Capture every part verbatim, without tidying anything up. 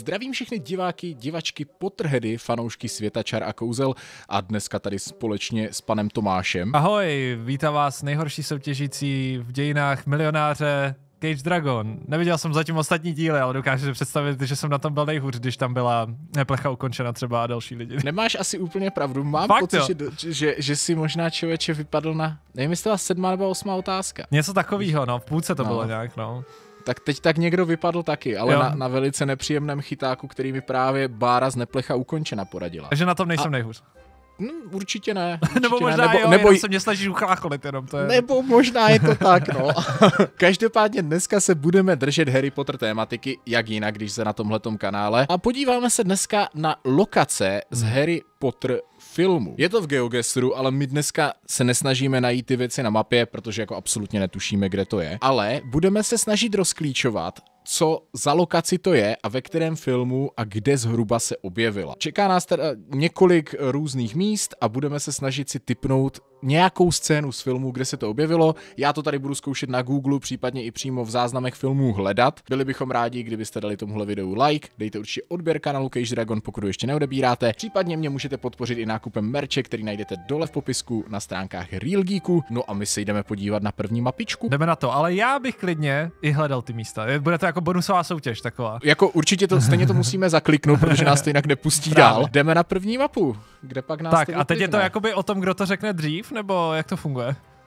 Zdravím všechny diváky, divačky, Potterheady, fanoušky světa čar a kouzel a dneska tady společně s panem Tomášem. Ahoj, vítá vás nejhorší soutěžící v dějinách milionáře Cage Dragon. Neviděl jsem zatím ostatní díly, ale dokážu si představit, že jsem na tom byl nejhůř, když tam byla plecha ukončena třeba a další lidi. Nemáš asi úplně pravdu, mám Fakt, pocit, že, že, že si možná člověče vypadl na, nevím, jestli to byla sedmá nebo osmá otázka. Něco takového, no, v půlce to no. bylo nějak, no. Tak teď tak někdo vypadl taky, ale na, na velice nepříjemném chytáku, který mi právě Bára z neplecha ukončena poradila. Takže na tom nejsem a... nejhůř. No, určitě ne. Určitě nebo možná ne, nebo, jo, nebo jenom se mě snažíš uchlácholit jenom, to je... Nebo možná je to tak, no. Každopádně dneska se budeme držet Harry Potter tématiky, jak jinak, když se na tomhletom kanále. A podíváme se dneska na lokace z Harry Potter filmu. Je to v GeoGuessru, ale my dneska se nesnažíme najít ty věci na mapě, protože jako absolutně netušíme, kde to je. Ale budeme se snažit rozklíčovat, co za lokaci to je a ve kterém filmu a kde zhruba se objevila. Čeká nás teda několik různých míst a budeme se snažit si tipnout nějakou scénu z filmu, kde se to objevilo. Já to tady budu zkoušet na Google, případně i přímo v záznamech filmů hledat. Byli bychom rádi, kdybyste dali tomuhle videu like, dejte určitě odběr kanálu Cage Dragon, pokud ho ještě neodebíráte. Případně mě můžete podpořit i nákupem merče, který najdete dole v popisku na stránkách Real Geeku. No a my se jdeme podívat na první mapičku. Jdeme na to, ale já bych klidně i hledal ty místa. Bude to jako bonusová soutěž taková. Jako určitě to stejně to musíme zakliknout, protože nás to jinak nepustí dál. Jdeme na první mapu. Kde pak nás tak to a teď je to jakoby o tom, kdo to řekne dřív, nebo jak to funguje?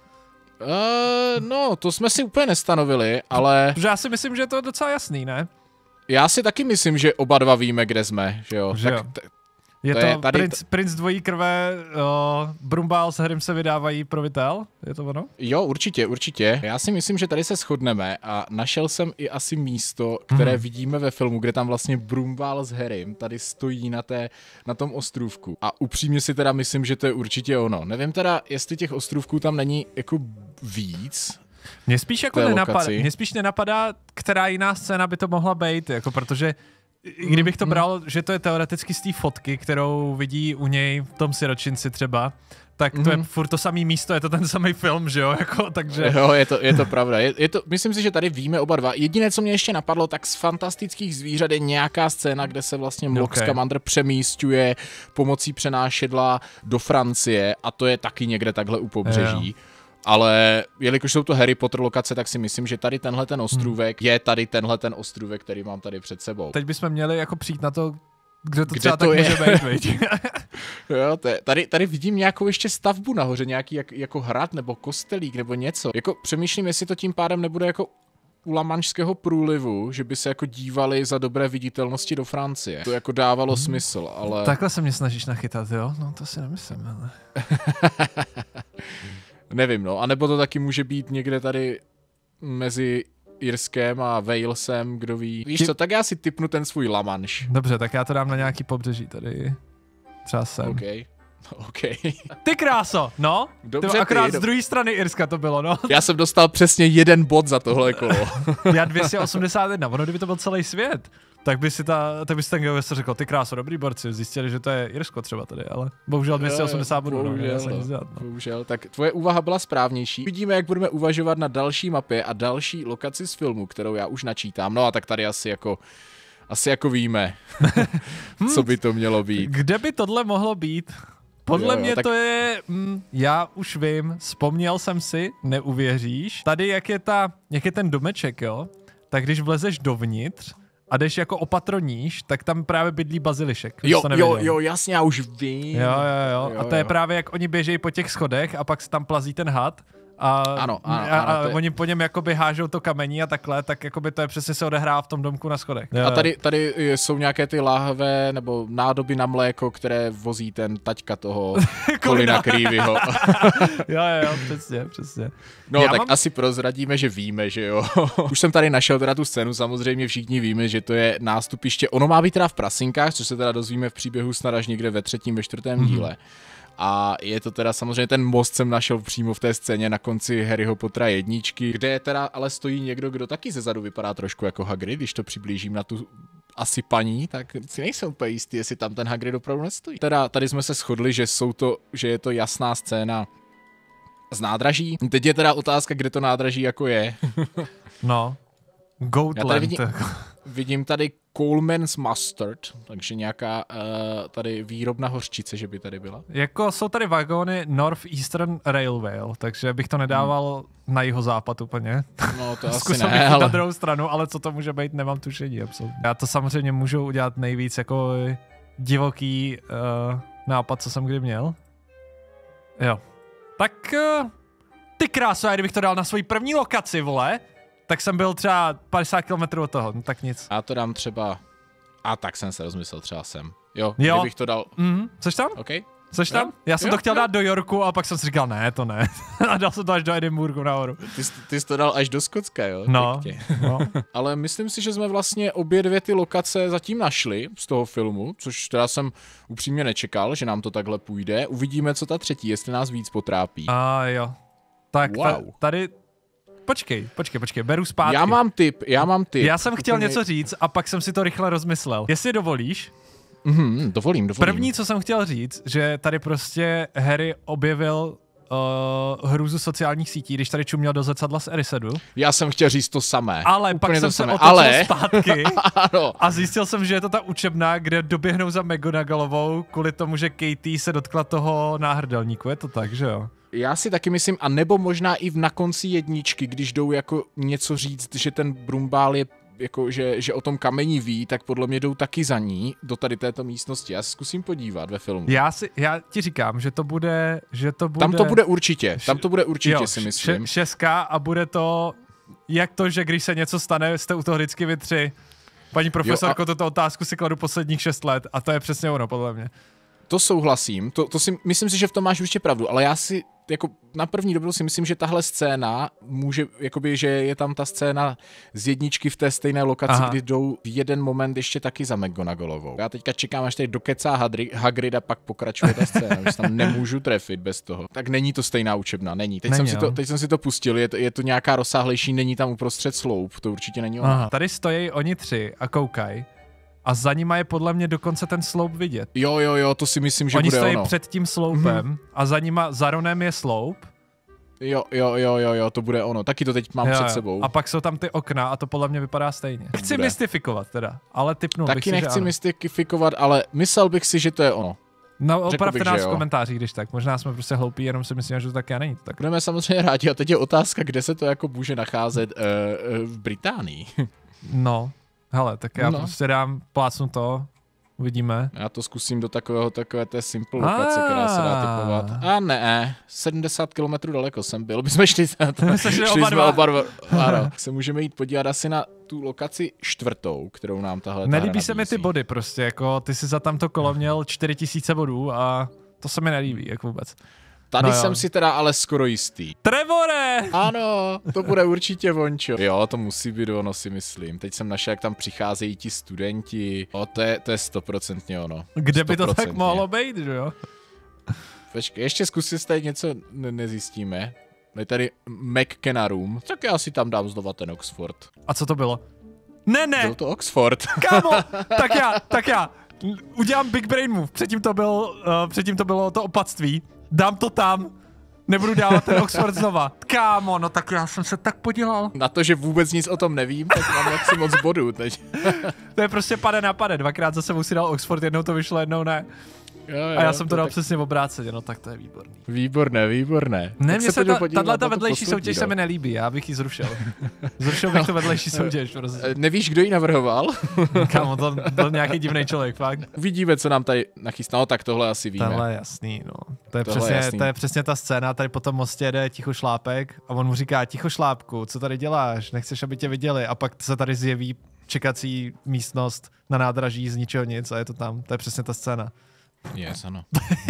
Uh, no, to jsme si úplně nestanovili, ale... Protože já si myslím, že je to docela jasný, ne? Já si taky myslím, že oba dva víme, kde jsme, že jo? Že tak jo. T- je to to, je tady princ, t- princ dvojí krve, o, Brumbál s Harrym se vydávají pro Vitel, je to ono? Jo, určitě, určitě. Já si myslím, že tady se shodneme a našel jsem i asi místo, které hmm. vidíme ve filmu, kde tam vlastně Brumbál s Harrym tady stojí na, té, na tom ostrůvku. A upřímně si teda myslím, že to je určitě ono. Nevím teda, jestli těch ostrůvků tam není jako víc. Mně spíš jako nenapadá, mně spíš nenapadá, která jiná scéna by to mohla být, jako protože kdybych to bral, že to je teoreticky z té fotky, kterou vidí u něj v tom siročinci třeba, tak to mm-hmm. je furt to samý místo, je to ten samý film, že jo, jako, takže... Jo, je to, je to pravda, je, je to, myslím si, že tady víme oba dva. Jediné, co mě ještě napadlo, tak z Fantastických zvířat je nějaká scéna, kde se vlastně Mlok okay. Scamander přemísťuje pomocí přenášedla do Francie a to je taky někde takhle u pobřeží. Jo. Ale jelikož jsou to Harry Potter lokace, tak si myslím, že tady tenhle ten ostrůvek hmm. je tady tenhle ten ostrůvek, který mám tady před sebou. Teď bychom měli jako přijít na to, kde to kde třeba to tak je? může být. Jo, to je, tady, tady vidím nějakou ještě stavbu nahoře, nějaký jak, jako hrad nebo kostelík nebo něco. Jako přemýšlím, jestli to tím pádem nebude jako u Lamanšského průlivu, že by se jako dívali za dobré viditelnosti do Francie. To jako dávalo hmm. smysl, ale... Takhle se mě snažíš nachytat, jo? No to si nemyslím, ale... Nevím, no. A nebo to taky může být někde tady mezi Irskem a Walesem, kdo ví. Víš co, tak já si tipnu ten svůj La Manche. Dobře, tak já to dám na nějaký pobřeží tady. Třeba sem. OK. OK. Ty kráso, no. Dobře, ty, akorát ty, z druhé strany Irska to bylo, no. Já jsem dostal přesně jeden bod za tohle kolo. Já dvě stě osmdesát jedna, ono kdyby to byl celý svět. Tak by si, ta, tak by si ten geogestor řekl, ty kráso, dobrý borci, zjistili, že to je Irsko třeba tady, ale bohužel dvě stě osmdesát bodů, bohužel, no, no, dělat, no. bohužel, tak tvoje úvaha byla správnější. Vidíme, jak budeme uvažovat na další mapě a další lokaci z filmu, kterou já už načítám. No a tak tady asi jako, asi jako víme, co by to mělo být. Kde by tohle mohlo být? Podle jo, jo, mě tak... to je, mm, já už vím, vzpomněl jsem si, neuvěříš. Tady jak je, ta, jak je ten domeček, jo, tak když vlezeš dovnitř, a jdeš jako opatroníš, tak tam právě bydlí bazilišek. Jo, jo, jo, jasně, já už vím. Jo, jo, jo. jo a to jo. je právě, jak oni běžejí po těch schodech a pak se tam plazí ten had. A, ano, ano, a, ano, a je... oni po něm jakoby hážou to kamení a takhle, tak jakoby to je přesně se odehrává v tom domku na schodech. Jo. A tady, tady jsou nějaké ty láhve nebo nádoby na mléko, které vozí ten taťka toho Colina Creevyho. jo, jo, jo, přesně, přesně. No Já tak mám... asi prozradíme, že víme, že jo. Už jsem tady našel teda tu scénu, samozřejmě všichni víme, že to je nástupiště. Ono má být teda v Prasinkách, což se teda dozvíme v příběhu snad až někde ve třetím, ve čtvrtém mm-hmm. díle. A je to teda samozřejmě ten most jsem našel přímo v té scéně na konci Harryho Pottera jedničky, kde teda ale stojí někdo, kdo taky zezadu vypadá trošku jako Hagrid, když to přiblížím na tu asi paní, tak si nejsem úplně jistý, jestli tam ten Hagrid opravdu nestojí. Teda tady jsme se shodli, že jsou to, že je to jasná scéna z nádraží. Teď je teda otázka, kde to nádraží jako je. No, Goatland. Vidím, vidím tady Coleman's Mustard, takže nějaká uh, tady výrobna hořčice, že by tady byla. Jako jsou tady vagóny North Eastern Railway, takže bych to nedával hmm. na jihozápad úplně. No to asi Zkusil ne, bych ale... na druhou stranu, ale co to může být, nemám tušení, absolutně. Já to samozřejmě můžu udělat nejvíc jako divoký uh, nápad, co jsem kdy měl. Jo. Tak uh, ty kráso, já kdybych to dal na svoji první lokaci, vole, tak jsem byl třeba padesát kilometrů od toho, no tak nic. Já to dám třeba, a tak jsem se rozmyslel třeba sem. Jo, jo. kdybych to dal. Mhm, což tam? OK. Což tam? Jo? Já jsem jo, to chtěl jo. dát do Yorku a pak jsem si říkal, ne, to ne. A dal jsem to až do Edinburghu nahoru. Ty, jsi, ty jsi to dal až do Skotska, jo? No, no. Ale myslím si, že jsme vlastně obě dvě ty lokace zatím našli z toho filmu, což teda jsem upřímně nečekal, že nám to takhle půjde. Uvidíme, co ta třetí, jestli nás víc potrápí. A jo. Tak wow. tady... Počkej, počkej, počkej, beru zpátky. Já mám tip, já mám tip. Já jsem chtěl Úplně... něco říct a pak jsem si to rychle rozmyslel. Jestli dovolíš? Mhm, dovolím, dovolím. První, co jsem chtěl říct, že tady prostě Harry objevil uh, hrůzu sociálních sítí, když tady čuměl do zrcadla z Erisedu. Já jsem chtěl říct to samé. Ale Úplně pak jsem samé. se otočil Ale... zpátky ano. a zjistil jsem, že je to ta učebna, kde doběhnou za McGonagallovou kvůli tomu, že Katie se dotkla toho náhrdelníku. Je to tak, že jo? Já si taky myslím, a nebo možná i v na konci jedničky, když jdou jako něco říct, že ten Brumbál je jako, že, že o tom kameni ví, tak podle mě jdou taky za ní do tady této místnosti. Já se zkusím podívat ve filmu. Já, si, já ti říkám, že to bude, že to bude... Tam to bude určitě, tam to bude určitě, jo, si myslím. Š- šestka a bude to, jak to, že když se něco stane, jste u toho vždycky vy tři. Paní profesorko, a... toto otázku si kladu posledních šest let a to je přesně ono, podle mě. To souhlasím, to, to si, myslím si, že v tom máš určitě pravdu, ale já si jako na první dobrou si myslím, že tahle scéna může, jakoby, že je tam ta scéna z jedničky v té stejné lokaci, Aha. kdy jdou v jeden moment ještě taky za McGonagallovou. Já teďka čekám, až tady dokecá Hadri, Hagrid a pak pokračuje ta scéna, že tam nemůžu trefit bez toho. Tak není to stejná učebna, není. Teď, není, jsem, si to, teď jsem si to pustil, je to, je to nějaká rozsáhlejší, není tam uprostřed sloup, to určitě není ono. Aha. Tady stojí oni tři a koukají. A za nima je podle mě dokonce ten sloup vidět. Jo, jo, jo, to si myslím, že Oni bude ono. Oni stojí před tím sloupem mm-hmm. a za nima, za Ronem je sloup. Jo, jo, jo, jo, jo, to bude ono. Taky to teď mám jo, před jo. sebou. A pak jsou tam ty okna a to podle mě vypadá stejně. Nechci bude. mystifikovat teda, ale tipnul Taky bych si, nechci mystifikovat, ale myslel bych si, že to je ono. No, opravte nás v komentářích, když tak. Možná jsme prostě hloupí, jenom si myslím, že to taky není. Tak. Budeme samozřejmě rádi. A teď je otázka, kde se to jako může nacházet uh, uh, v Británii. No, hele, tak já no. prostě dám, plácnu to. Uvidíme. Já to zkusím do takového, takové té simple lokace, která se dá typovat. A ne, sedmdesát kilometrů daleko jsem byl. My jsme šli, šli šli oba jsme dva. oba dva. Ano, se můžeme jít podívat asi na tu lokaci čtvrtou, kterou nám tahle Nelíbí se mi ty body prostě, jako ty jsi za tamto kolo měl čtyři tisíce bodů a to se mi nelíbí, jak vůbec. Tady no jsem jo. si teda ale skoro jistý. Trevore! Ano, to bude určitě vončo. Jo, to musí být ono, si myslím. Teď jsem našel, jak tam přicházejí ti studenti. O, to je, to je stoprocentně ono. Kde by to tak mohlo být, jo? Počkej, ještě zkusit, jestli tady něco ne- nezjistíme. Je tady McKenna Room. Tak já si tam dám znova ten Oxford. A co to bylo? Ne, ne! Byl to Oxford. Kámo, tak já, tak já. Udělám big brain move. Předtím to, byl, uh, předtím to bylo to opatství. Dám to tam. Nebudu dávat ten Oxford znova. Kámo, no tak já jsem se tak podělal. Na to, že vůbec nic o tom nevím, tak mám jaksi moc bodů teď. To je prostě pade na pade. Dvakrát za sebou si dal Oxford, jednou to vyšlo, jednou ne. Jo, jo, a já jsem to, to dal tak... přesně obráceně, no tak to je výborný. Výborné, výborné. Ne, mně se ta, tato vedlejší soutěž se mi nelíbí, já bych ji zrušil. Zrušil bych to vedlejší soutěž. Prostě. Nevíš, kdo ji navrhoval? Kámo, to byl nějaký divný člověk, fakt. Uvidíme, co nám tady nachystá, no tak tohle asi víme. Tohle je jasný, no. To je, přesně, je to je přesně ta scéna, tady po tom mostě jde Tichošlápek a on mu říká, Tichošlápku, co tady děláš, nechceš, aby tě viděli, a pak se tady zjeví čekací místnost na nádraží z ničeho nic a je to tam, to je přesně ta scéna. Yes, ano.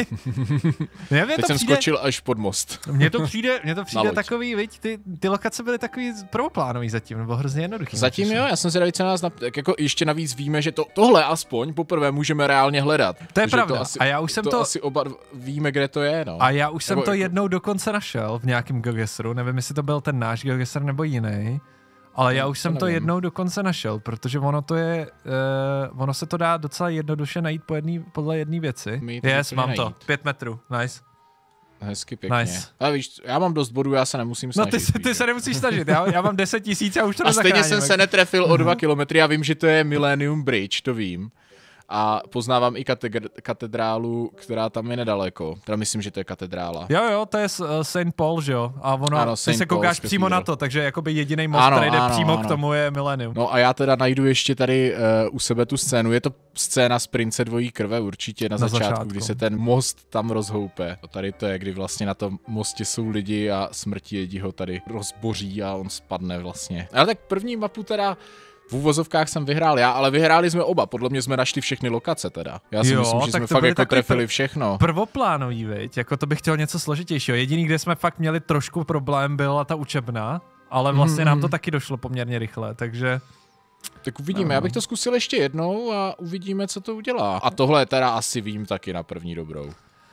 Teď to jsem přijde, skočil až pod most. Mně to přijde, mně to přijde takový, viď, ty, ty lokace byly takový prvoplánový zatím, nebo hrozně jednoduchý. Zatím jo, já jsem si dali nás, tak jako ještě navíc víme, že to, tohle aspoň poprvé můžeme reálně hledat. To je pravda. To asi, a já už jsem to, to... asi oba víme, kde to je, no. A já už jsem nebo to jako... jednou dokonce našel v nějakém GeoGuessru, nevím, jestli to byl ten náš GeoGuessr nebo jiný. Ale já už jsem to jednou dokonce našel, protože ono to je, uh, ono se to dá docela jednoduše najít po jedný, podle jedné věci. Yes, mám najít. to. Pět metrů, nice. Hezky pěkně. Nice. Ale víš, já mám dost bodů, já se nemusím snažit. No ty, se, ty se nemusíš snažit, já, já mám deset tisíc a už to A stejně nezachráníme. jsem se netrefil o dva kilometry, já vím, že to je Millennium Bridge, to vím. A poznávám i katedr- katedrálu, která tam je nedaleko. Teda myslím, že to je katedrála. Jo, jo, to je uh, Saint Paul, že jo? A ono, ano, ty Saint se koukáš Paul's přímo Cathedral. na to, takže jakoby jediný most, Ano, který jde ano, přímo ano. k tomu je Millennium. No a já teda najdu ještě tady uh, u sebe tu scénu. Je to scéna z Prince dvojí krve určitě na, Na začátku, začátku, kdy se ten most tam rozhoupe. A tady to je, kdy vlastně na tom mostě jsou lidi a smrti jedí ho tady rozboří a on spadne vlastně. Ale tak první mapu teda v úvozovkách jsem vyhrál já, ale vyhráli jsme oba. Podle mě jsme našli všechny lokace teda. Já si Jo, myslím, že tak jsme to fakt byly jako takový trefili pr- všechno. Prvoplánový, viď? Jako to bych chtěl něco složitějšího. Jediný, kde jsme fakt měli trošku problém, byla ta učebna, ale vlastně mm. nám to taky došlo poměrně rychle, takže... Tak uvidíme, no. Já bych to zkusil ještě jednou a uvidíme, co to udělá. A tohle teda asi vím taky na první dobrou.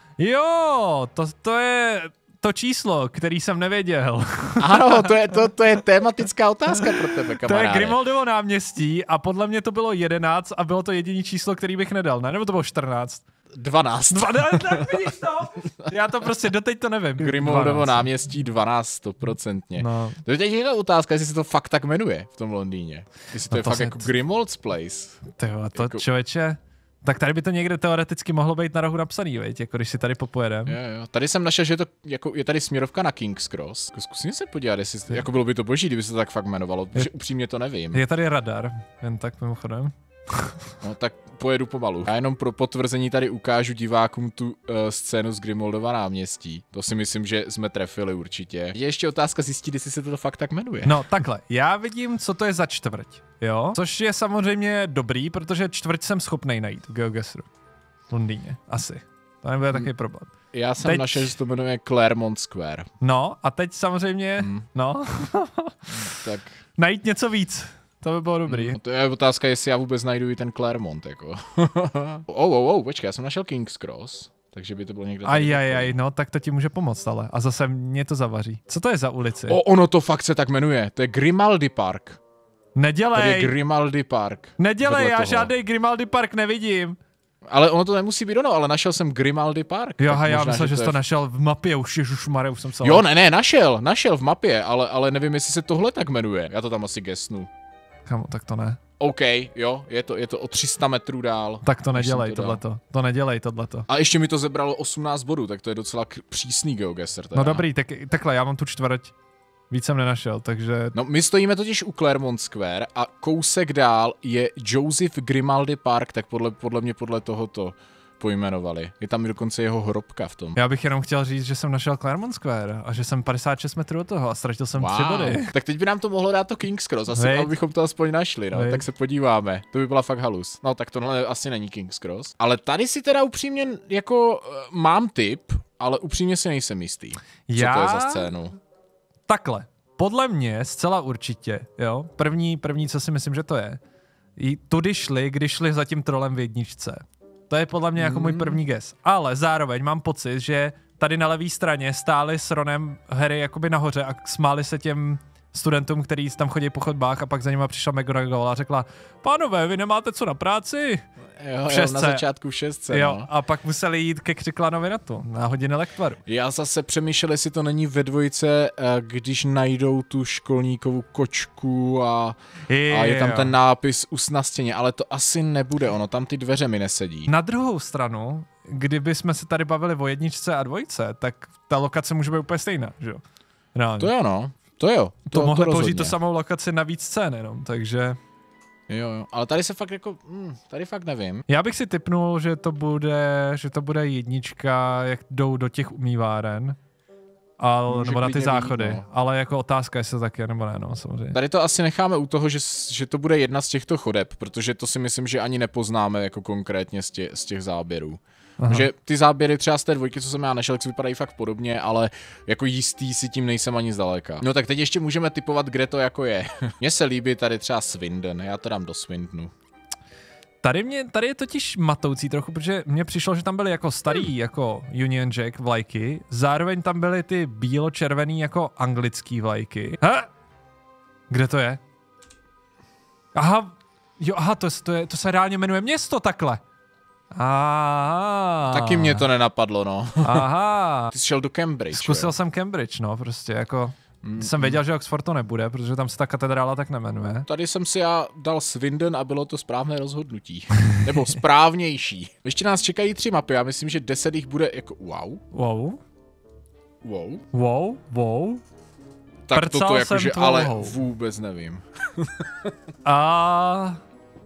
Jo, to, to je to číslo, který jsem nevěděl. Ano, to je, to, to je tematická otázka pro tebe, kamaráde. To je Grimaldovo náměstí a podle mě to bylo jedenáct a bylo to jediný číslo, který bych nedal, ne? Nebo to bylo čtrnáct? dvanáct. dvanáct, tak vidíš to? Já to prostě doteď to nevím. Grimaldovo náměstí dvanáct, stoprocentně. No. To je teď jedna otázka, jestli se to fakt tak jmenuje v tom Londýně. Jestli to No je to fakt se- jako Grimald's Place. Tyjo, to Jako- člověče, tak tady by to někde teoreticky mohlo být na rohu napsaný, veď? Jako když si tady popojedem. Jo, jo. Tady jsem našel, že je, to, jako, je tady směrovka na King's Cross. Jako zkusím se podívat, jestli, jako bylo by to boží, kdyby se to tak fakt jmenovalo, protože upřímně to nevím. Je tady radar, jen tak mimochodem. No tak pojedu pomalu. Já jenom pro potvrzení tady ukážu divákům tu uh, scénu z Grimaldova náměstí. To si myslím, že jsme trefili určitě. Je ještě otázka zjistit, jestli se to fakt tak jmenuje. No takhle, já vidím, co to je za čtvrť, jo? Což je samozřejmě dobrý, protože čtvrť jsem schopnej najít v GeoGuessru. V Londýně, asi. To nebude hmm. takový problém. Já jsem Teď- našel, že se to jmenuje Claremont Square. No a teď samozřejmě, hmm. no, Tak najít něco víc. To by bylo dobrý. no, to je otázka, jestli já vůbec najdu i ten Claremont, jako. oh, oh, oh, počkej, já jsem našel King's Cross, takže by to bylo někde tady. Aj, aj, aj, no, tak to ti může pomoct, ale. A zase mě to zavaří. Co to je za ulici? O, ono to fakt se tak jmenuje, to je Grimaldi Park. Tady je Nedělej, Grimaldi Park. nedělej, vedle já toho. žádný Grimaldi Park nevidím. Ale ono to nemusí být ono, ale našel jsem Grimaldi Park. Jo, tak já možná, myslel, že jsi je to v- našel v mapě, už ježušmarja, už jsem se... Jo, ne, ne, našel, našel v mapě, ale, ale nevím, jestli se tohle tak jmenuje. Já to tam asi gesnu. Kamo, tak to ne. OK, jo, je to, je to o tři sta metrů dál. Tak to než jsem nedělej, to dal. tohleto. To nedělej, tohleto. A ještě mi to zebralo osmnáct bodů, tak to je docela k- přísný GeoGuessr. Teda. No dobrý, tak, takhle, já mám tu čtvrť. Víc jsem nenašel, takže... No, my stojíme totiž u Claremont Square a kousek dál je Joseph Grimaldi Park, tak podle, podle mě podle tohoto pojmenovali. Je tam dokonce jeho hrobka v tom. Já bych jenom chtěl říct, že jsem našel Claremont Square a že jsem padesát šest metrů od toho a ztratil jsem tři body. Tak teď by nám to mohlo dát to King's Cross, asi Veď. abychom to aspoň našli, no. Veď. Tak se podíváme. To by byla fakt halus. No, tak tohle asi není King's Cross. Ale tady si teda upřímně jako uh, mám tip, ale upřímně si nejsem jistý. Co Já... to je za scénu? Takhle, podle mě zcela určitě, jo, první, první, co si myslím, že to je, i tudy šli, když šli za tím trolem v jedničce. To je podle mě jako můj první guess. Ale zároveň mám pocit, že tady na levé straně stáli s Ronem Harry jakoby nahoře a smáli se těm studentům, kteří tam chodí po chodbách a pak za nima přišla McGonagall a řekla, pánové, vy nemáte co na práci? Jo, V jo, šestce. na začátku v šestce, Jo, no. a pak museli jít ke Křiklanovi na to, na hodiny lektvaru. Já zase přemýšlel, jestli to není ve dvojce, eh, když najdou tu školníkovou kočku a, a je tam ten nápis us na stěně, ale to asi nebude ono, tam ty dveře mi nesedí. Na druhou stranu, kdyby jsme se tady bavili o jedničce a dvojce, tak ta lokace může být úplně stejná, že jo? Reálně. To jo, no. To jo. To, to mohli použít rozhodně. tu samou lokaci na víc scén jenom, takže... Jo, jo. Ale tady se fakt jako, hm, tady fakt nevím. Já bych si tipnul, že to bude, že to bude jednička, jak jdou do těch umýváren. A, nebo na ty klidně záchody. být, no. Ale jako otázka, jestli to tak je, nebo ne, no, samozřejmě. Tady to asi necháme u toho, že, že to bude jedna z těchto chodeb, protože to si myslím, že ani nepoznáme jako konkrétně z, tě, z těch záběrů. Aha. Že ty záběry třeba z té dvojky, co jsem já našel, tak vypadají fakt podobně, ale jako jistý si tím nejsem ani zdaleka. No tak teď ještě můžeme typovat, kde to jako je. Mně se líbí tady třeba Swindon, já to dám do Swindonu. Tady, mě, tady je totiž matoucí trochu, protože mně přišlo, že tam byly jako starý jako Union Jack vlajky, zároveň tam byly ty bílo-červený jako anglický vlajky. Ha! Kde to je? Aha, jo, aha, to, to, je, to se reálně jmenuje město takhle. Aha. Taky mě to nenapadlo, no. Aha. Ty jsi šel do Cambridge. Zkusil jo? jsem Cambridge, no, prostě jako... Mm, jsem věděl, že Oxford to nebude, protože tam se ta katedrála tak nemenuje. Tady jsem si já dal Swindon a bylo to správné rozhodnutí. Nebo správnější. Ještě nás čekají tři mapy, já myslím, že deset jich bude jako wow. Wow. Wow. Wow, wow. Tak Prcal toto jakože, ale tvohou. vůbec nevím. A...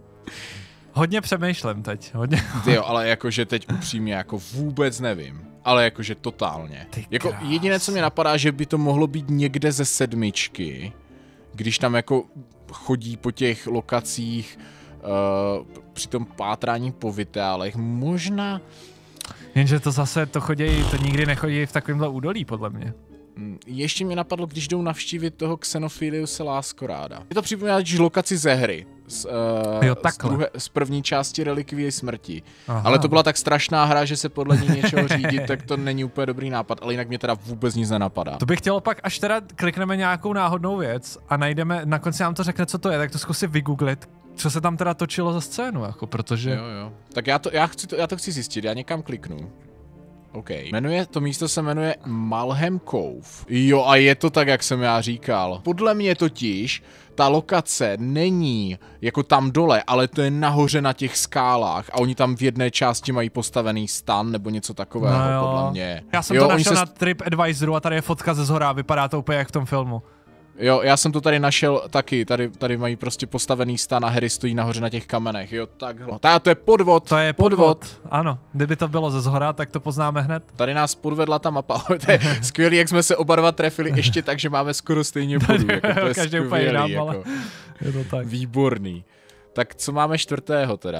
Hodně přemýšlím teď, hodně. Tyjo, ale jakože teď upřímně jako vůbec nevím. Ale jakože totálně. Ty jako krás. jediné, co mě napadá, že by to mohlo být někde ze sedmičky, když tam jako chodí po těch lokacích uh, při tom pátrání po vitálech. Možná... Jenže to zase, to chodí, to nikdy nechodí v takovémhle údolí, podle mě. Ještě mě napadlo, když jdou navštívit toho Xenophiliuse Láskoráda. Je to připomíná když lokaci ze hry. Z, uh, jo, z, druhé, z první části Relikvie smrti. Aha. Ale to byla tak strašná hra, že se podle ní něčeho řídit, tak to není úplně dobrý nápad, ale jinak mě teda vůbec nic nenapadá. To bych chtěl pak, až teda klikneme nějakou náhodnou věc a najdeme, na konci nám to řekne, co to je, tak to zkusím vygooglit, co se tam teda točilo za scénu, jako, protože... Jo, jo. Tak já to, já, chci to, já to chci zjistit, já někam kliknu. OK. Jmenuje, to místo se jmenuje Malham Cove. Jo, a je to tak, jak jsem já říkal. Podle mě totiž ta lokace není jako tam dole, ale to je nahoře na těch skálách a oni tam v jedné části mají postavený stan nebo něco takového, no podle mě. Já jsem jo, to našel se... na TripAdvisoru a tady je fotka ze zhora, vypadá to úplně jak v tom filmu. Jo, já jsem to tady našel taky, tady, tady mají prostě postavený stan a Harry stojí nahoře na těch kamenech, jo, takhle. Tá, to je podvod. To je podvod. podvod. Ano, kdyby to bylo ze zhora, tak to poznáme hned. Tady nás podvedla ta mapa, to je skvělý, jak jsme se oba dva trefili, ještě tak, že máme skoro stejně bodů, jako to je každý skvělý, jinám, jako. ale je to tak. Výborný. Tak co máme čtvrtého teda?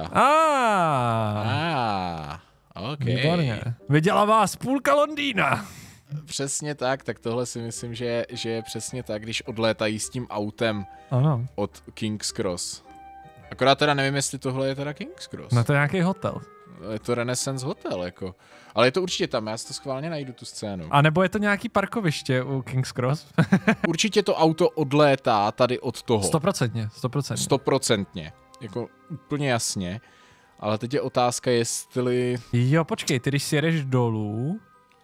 Ah, ah, ok. Výborně. Viděla vás půlka Londýna. Přesně tak, tak tohle si myslím, že, že je přesně tak, když odlétají s tím autem ano. od King's Cross. Akorát teda nevím, jestli tohle je teda King's Cross. No to je nějaký hotel. Je to Renaissance hotel, jako. Ale je to určitě tam, já si to schválně najdu, tu scénu. A nebo je to nějaký parkoviště u King's Cross? Určitě to auto odlétá tady od toho. Stoprocentně, stoprocentně. Stoprocentně, jako úplně jasně. Ale teď je otázka, jestli... Jo, počkej, ty když si jedeš dolů,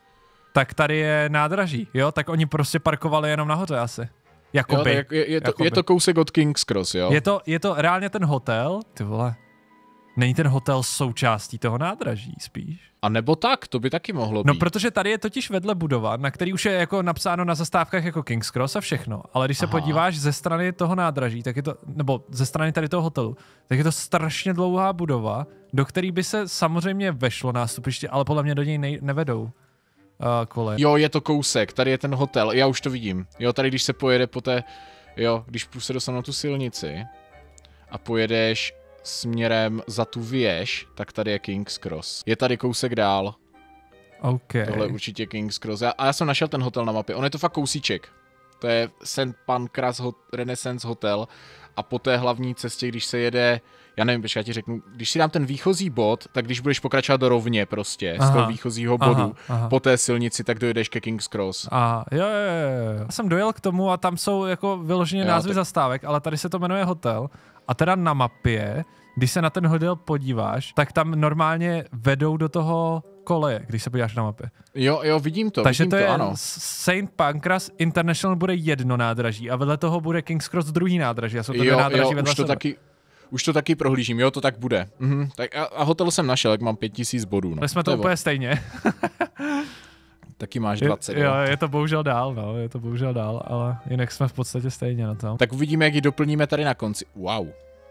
tak tady je nádraží, jo? Tak oni prostě parkovali jenom nahoře asi. Jakoby. Jo, je, je, to, je to kousek od King's Cross, jo? Je to, je to reálně ten hotel, ty vole. Není ten hotel součástí toho nádraží spíš? A nebo tak, to by taky mohlo být. No, protože tady je totiž vedle budova, na který už je jako napsáno na zastávkách jako King's Cross a všechno, ale když se Aha. podíváš ze strany toho nádraží, tak je to, nebo ze strany tady toho hotelu, tak je to strašně dlouhá budova, do který by se samozřejmě vešlo nástupiště, ale podle mě do něj nej, nevedou. Uh, kole. Jo, je to kousek, tady je ten hotel, já už to vidím. Jo, tady když se pojede po té, jo, když se dostanu na tu silnici a pojedeš směrem za tu věž, tak tady je King's Cross. Je tady kousek dál. Okay. Tohle je určitě King's Cross. A já jsem našel ten hotel na mapě, on je to fakt kousíček. To je Saint Pancras Hot- Renaissance Hotel a po té hlavní cestě, když se jede, já nevím, já ti řeknu, když si dám ten výchozí bod, tak když budeš pokračovat do rovně prostě, aha, z toho výchozího bodu, aha, aha. po té silnici, tak dojedeš ke King's Cross. Aha, jo, jo, jo. Já jsem dojel k tomu a tam jsou jako vyloženě názvy tak... zastávek, ale tady se to jmenuje hotel a teda na mapě, když se na ten hotel podíváš, tak tam normálně vedou do toho koleje, když se podíváš na mapě. Jo, jo, vidím to, Takže vidím to, to je ano. Saint Pancras International bude jedno nádraží a vedle toho bude King's Cross druhý nádraží a jsou to jo, dvě nádraží jo, vedle už to sebe. taky, už to taky prohlížím, jo, to tak bude. Mhm, tak a, a hotel jsem našel, jak mám pět tisíc bodů. No. Tak jsme to, to úplně stejně. Taky máš dvacet. Jo, je to bohužel dál, no, je to bohužel dál, ale jinak jsme v podstatě stejně na tom. Tak uvidíme, jak ji doplníme tady na konci. Wow.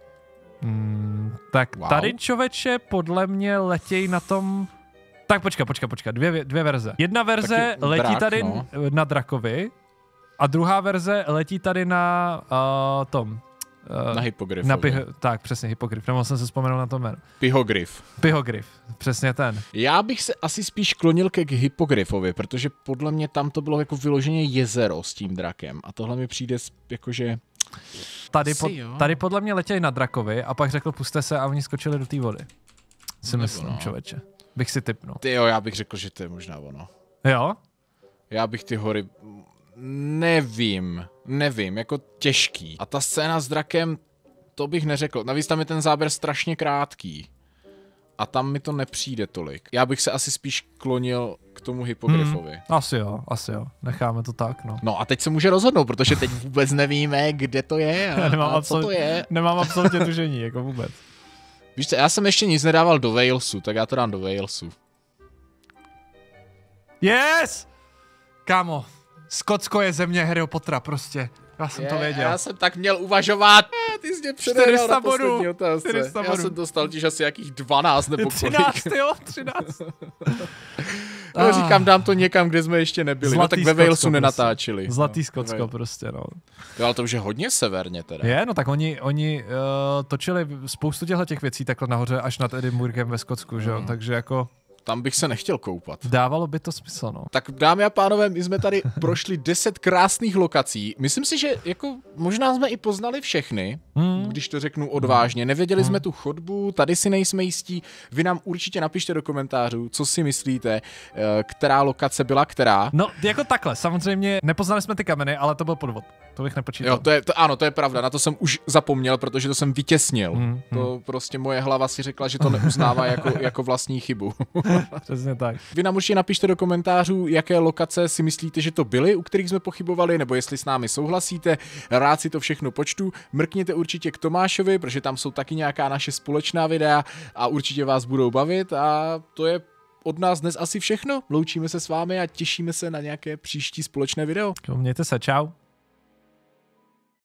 Hmm, tak wow. Tady člověče podle mě letěj na tom... Tak počka, počka, počka, dvě, dvě verze. Jedna verze Taky letí drak, tady no. na Drakovi a druhá verze letí tady na uh, tom... Uh, na Hypogryf. Na pih, tak, přesně, Hypogryf, nemohl jsem se vzpomenout na to jméno. Pihogryf. Pihogryf, přesně ten. Já bych se asi spíš klonil ke Hypogryfovi, protože podle mě tam to bylo jako vyloženě jezero s tím drakem a tohle mi přijde jakože... Tady, pod, tady podle mě letěli na Drakovi a pak řekl puste se a oni skočili do té vody. Si myslím, no. Člověče. Bych si tipnul. Ty jo, já bych řekl, že to je možná ono. Jo? Já bych ty hory... Nevím, nevím, jako těžký. A ta scéna s drakem, to bych neřekl. Navíc tam je ten záběr strašně krátký. a tam mi to nepřijde tolik. Já bych se asi spíš klonil k tomu hypogryfovi. Hmm, asi jo, asi jo. Necháme to tak, no. No a teď se může rozhodnout, protože teď vůbec nevíme, kde to je a, nemám a co to je. Nemám absolutně tužení, jako vůbec. Víš co, já jsem ještě nic nedával do Walesu, tak já to dám do Walesu. Yes! Kámo, Skotsko je země Harryho Pottera prostě. Já jsem je, to věděl. Já jsem tak měl uvažovat. Ty jsi mě předehrál na poslední otázce. Já jsem dostal těž asi jakých dvanáct nebo kolik. třináct, jo, třináct. No ah. říkám, dám to někam, kde jsme ještě nebyli. Zlatý no tak ve Walesu prostě. nenatáčeli. Zlatý no, Skotsko no. prostě, no. Jo, ale to už je hodně severně teda. Je, no tak oni, oni uh, točili spoustu těchto těch věcí takhle nahoře až nad Edinburghem ve Skotsku, že jo, hmm. takže jako... Tam bych se nechtěl koupat. Dávalo by to smysl, no. Tak dámy a pánové, my jsme tady prošli deset krásných lokací. Myslím si, že jako možná jsme i poznali všechny, mm. když to řeknu odvážně. Nevěděli mm. jsme tu chodbu, tady si nejsme jistí. Vy nám určitě napište do komentářů, co si myslíte, která lokace byla která. No, jako takhle, samozřejmě nepoznali jsme ty kameny, ale to byl podvod. To bych nepočítal. Jo, to je, to, ano, to je pravda, na to jsem už zapomněl, protože to jsem vytěsnil. Mm. To prostě moje hlava si řekla, že to neuznává jako, jako vlastní chybu. Přesně tak. Vy nám určitě napište do komentářů, jaké lokace si myslíte, že to byly, u kterých jsme pochybovali, nebo jestli s námi souhlasíte. Rád si to všechno počtu. Mrkněte určitě k Tomášovi, protože tam jsou taky nějaká naše společná videa a určitě vás budou bavit a to je od nás dnes asi všechno. Loučíme se s vámi a těšíme se na nějaké příští společné video. Mějte se, čau.